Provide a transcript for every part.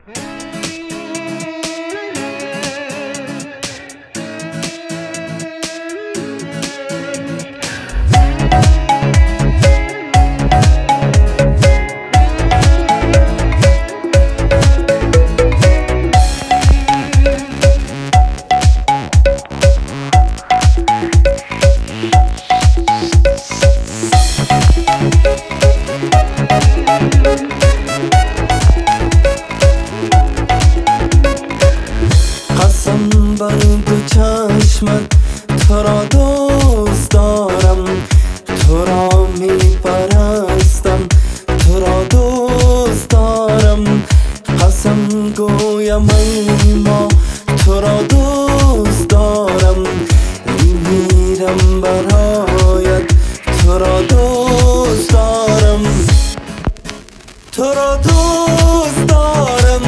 چشمت تو را دوست دارم، تو را میپرستم، تو را دوست دارم. قسم گویم ای ما تو را دوست دارم، میمیرم برایت، تو را دوست دارم، تو را دوست دارم،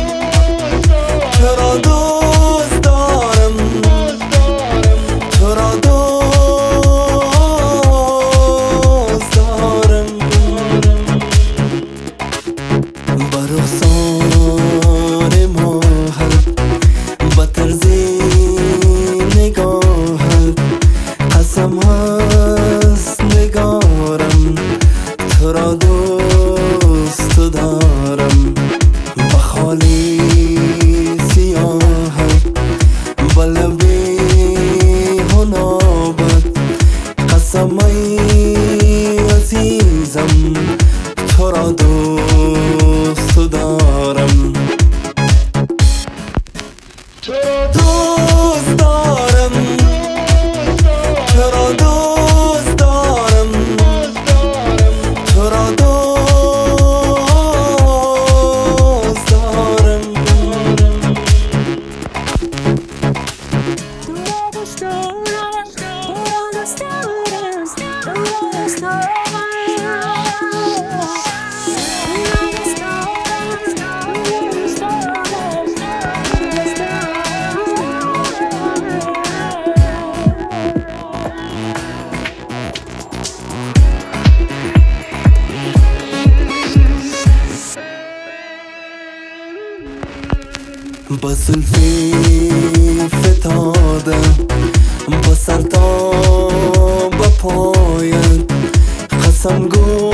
تو را دوست دارم، تو را دوست دارم. بر رخسار ماهت با طرز نگاهت قسم هست نگارم، تو را دوست دارم. با خالی سیاحت با لبی هنابت قسم ای عزیزم، تو را دوست دارم، تو را دوست دارم، تو را دوست دارم، تو را دوست دارم. با زلفی فتاده با سر تا با پایت قسم گو